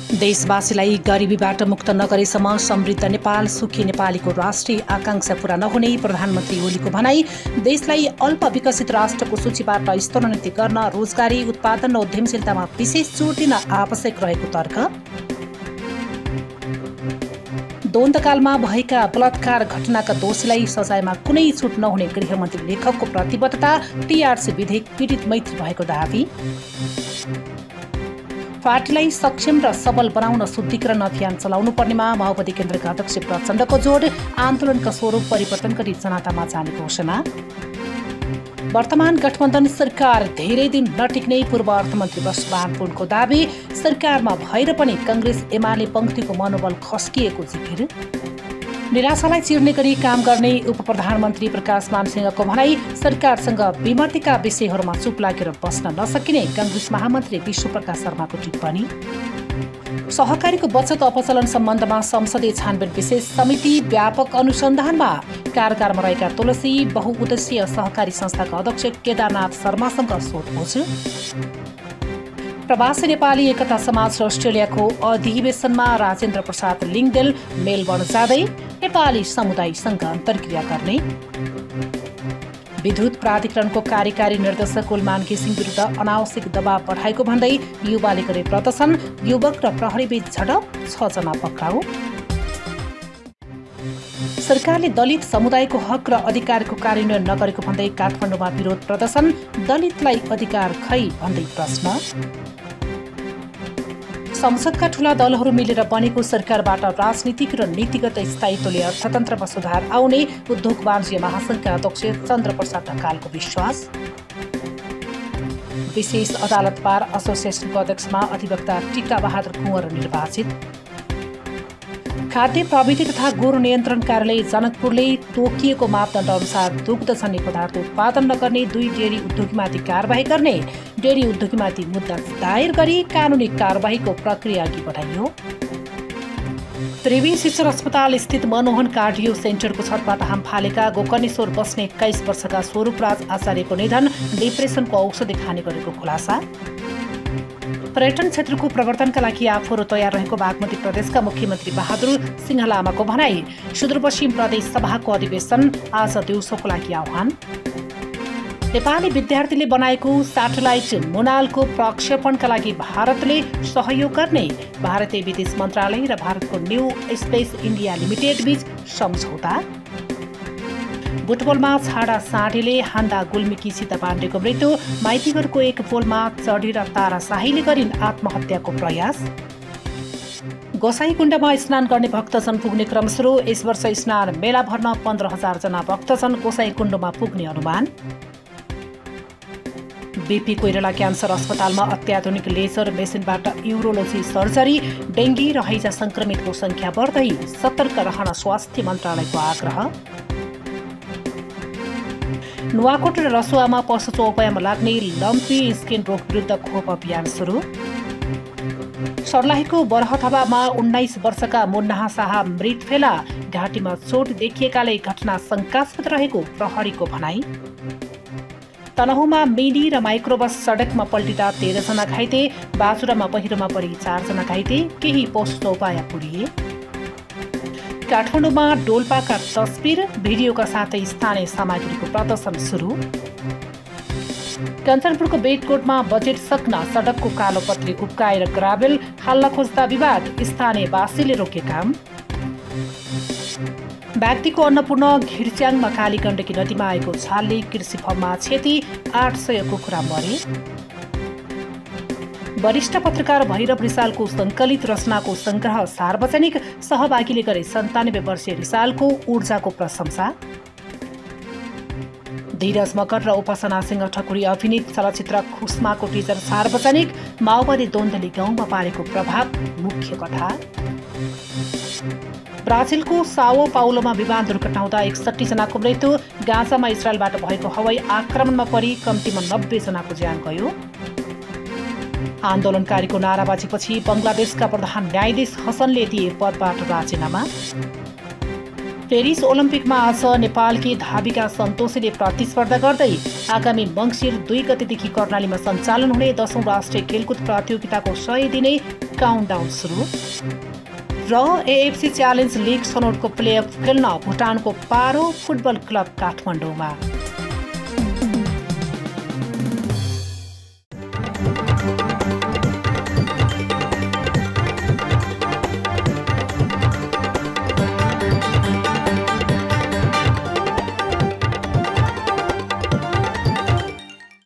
देशवासीलाई गरिबीबाट मुक्त नगरेसम्म समृद्ध नेपाल सुखी नेपालीको राष्ट्रिय आकांक्षा पूरा नहुने प्रधानमन्त्री ओलीको भनाई। देशलाई अल्प विकसित राष्ट्रको सूचीबाट स्तरोन्नति गर्न रोजगारी उत्पादन र उद्यमशीलतामा विशेष जोड दिन आवश्यक रहेको तर्क। द्वन्द्वकालमा भएका बलात्कार घटनाका दोषीलाई सजायमा कुनै छुट नहुने गृहमन्त्री लेखकको प्रतिबद्धता। टीआरसी विधेयक पीडित मैत्री भएको दावी। पार्टीलाई सक्षम र सबल बनाउन शुद्धिकरण अभियान चलाउनु पर्नेमा माओवादी केन्द्रका अध्यक्ष प्रचण्डको जोड। आन्दोलनका स्वरूप परिवर्तन गरी जनतामा जाने घोषणा। वर्तमान गठबन्धन सरकार धेरै दिन नटिक्ने पूर्व अर्थमन्त्री बसुमान पुनको दावी। सरकारमा भएर पनि कांग्रेस एमाले पंक्तिको मनोबल खस्किएको जिकिर। निराशालाई चिर्ने गरी काम गर्ने उप प्रधानमन्त्री प्रकाशमान सिंहको भनाई। सरकारसँग विमतिका विषयहरूमा चुप लागेर बस्न नसकिने कांग्रेस महामन्त्री विश्वप्रकाश शर्माको टिप्पणी। सहकारीको बचत अपचलन सम्बन्धमा संसदीय छानबिन विशेष समिति व्यापक अनुसन्धानमा। कारकारमा रहेका तुलसी बहुउद्देश्यीय सहकारी संस्थाका अध्यक्ष केदारनाथ शर्मासँग सोधपुछ। प्रवासी नेपाली एकता समाज अस्ट्रेलियाको अधिवेशनमा राजेन्द्र प्रसाद लिङदेल मेलबर्न जाँदै नेपाली समुदायसँग अन्तर्क्रिया गर्ने। विद्युत प्राधिकरणको कार्यकारी निर्देशक कुलमान घिसिङ विरुद्ध अनावश्यक दबाव बढाएको भन्दै युवाले गरे प्रदर्शन। युवक र प्रहरीबीच झडप, 6 जना पक्राउ। सरकारले दलित समुदायको हक र अधिकारको कार्यान्वयन नगरेको भन्दै काठमाडौँमा विरोध प्रदर्शन। दलितलाई अधिकार खै भन्दै प्रश्न। संसदका ठूला दलहरू मिलेर बनेको सरकारबाट राजनीतिक र नीतिगत स्थायित्वले अर्थतन्त्रमा सुधार आउने उद्योग वाणिज्य महासंघका अध्यक्ष चन्द्रप्रसाद ढकालको विश्वास। विशेष अदालत बार एसोसिएसनको अध्यक्षमा अधिवक्ता टिका बहादुर कुँवर निर्वाचित। खाद्य प्रविधि तथा गोरु नियन्त्रण कार्यालय जनकपुरले तोकिएको मापदण्ड अनुसार दुग्धजन्य पदार्थ उत्पादन नगर्ने 2 डेरी उद्योगीमाथि कारबाही गर्ने। डेरी उद्योगीमाथि मुद्दा दायर गरी कानुनी कारबाहीको प्रक्रिया अघि बढाइयो। त्रिवेणी शिशु अस्पताल स्थित मनोहन कार्डियो सेन्टरको छतबाट हाम फालेका गोकर्णेश्वर बस्ने 21 वर्षका स्वरूपराज आचार्यको निधन। डिप्रेसनको औषधि खाने गरेको खुलासा। पर्यटन क्षेत्रको प्रवर्तनका लागि आफूहरू तयार रहेको बागमती प्रदेशका मुख्यमन्त्री बहादुर सिंह लामाको भनाई। सुदूरपश्चिम प्रदेश सभाको अधिवेशन आज दिउँसोको लागि आह्वान। नेपाली विद्यार्थीले बनाएको स्याटेलाइट मुनालको प्रक्षेपणका लागि भारतले सहयोग गर्ने। भारतीय विदेश मन्त्रालय र भारतको न्यू स्पेस इन्डिया लिमिटेड बीच सम्झौता। बुटबलमा छाडा साँढेले हान्दा गुल्मीकी सीता पाण्डेको मृत्यु। माइतीघरको एक पोलमा चढेर तारा शाहीले गरिन् आत्महत्याको प्रयास। गोसाईकुण्डमा स्नान गर्ने भक्तजन पुग्ने क्रम सुरु। यस वर्ष स्नान मेला भर्न 15,000 जना भक्तजन गोसाईकुण्डमा पुग्ने अनुमान। बीपी कोइराला क्यान्सर अस्पतालमा अत्याधुनिक लेजर मेसिनबाट युरोलोजी सर्जरी। डेङ्गी र हैजा संक्रमितको संख्या बढ्दै सतर्क रहन स्वास्थ्य मन्त्रालयको आग्रह। नुवाकोट र रसुवामा पशु चौपायामा लाग्ने लम्पी स्किन रोग विरुद्ध खोप अभियान सुरु। सर्लाहीको बरहथवामा 19 वर्षका मुन्ना शाह मृत फेला। घाँटीमा चोट देखिएकाले घटना शङ्कास्पद रहेको प्रहरीको भनाई। तनहुँमा मिनी र माइक्रोबस सडकमा पल्टिँदा 13 जना घाइते। बाजुरामा पहिरोमा परि 4 जना घाइते। केही पशु चौपाया पुरिए। काठमाडौँमा डोल्पाका तस्बिर भिडियोका साथै स्थानीय सामग्रीको प्रदर्शन सुरु। कञ्चनपुरको बेटकोटमा बजेट सक्न सडकको कालो पत्ली उप्काएर ग्राभेल हाल्न खोज्दा विवाद। स्थानीयवासीले रोके काम। व्यक्तिको अन्नपूर्ण घिर्च्याङमा काली गण्डकी नदीमा आएको छालले कृषि फर्ममा क्षति। 800 कुखुरा मरे। वरिष्ठ पत्रकार भैरव रिसालको सङ्कलित रचनाको संग्रह सार्वजनिक। सहभागीले गरे 97 वर्षीय रिसालको ऊर्जाको प्रशंसा। धीरज मकर र उपासना सिंह ठकुरी अभिनीत चलचित्र खुस्माको टिजर सार्वजनिक। माओवादी द्वन्द्वले गाउँमा पारेको प्रभाव मुख्य कथा। ब्राजिलको साओ पाउलोमा विमान दुर्घटना हुँदा 61 जनाको मृत्यु। गाजामा इजरायलबाट भएको हवाई आक्रमणमा परि कम्तीमा 90 जनाको ज्यान गयो। आन्दोलनकारीको नाराबाजीपछि बङ्गलादेशका प्रधान न्यायाधीश हसनले दिए पदबाट राजीनामा। पेरिस ओलम्पिकमा आज नेपालकी धाविका सन्तोषीले प्रतिस्पर्धा गर्दै आगामी मङ्सिर 2 गतेदेखि कर्णालीमा सञ्चालन हुने 10औं राष्ट्रिय खेलकुद प्रतियोगिताको 100 दिने काउन्टडाउन सुरु र एएफसी च्यालेन्ज लिग छनौटको प्लेअफ खेल्न भुटानको पारो फुटबल क्लब काठमाडौँमा।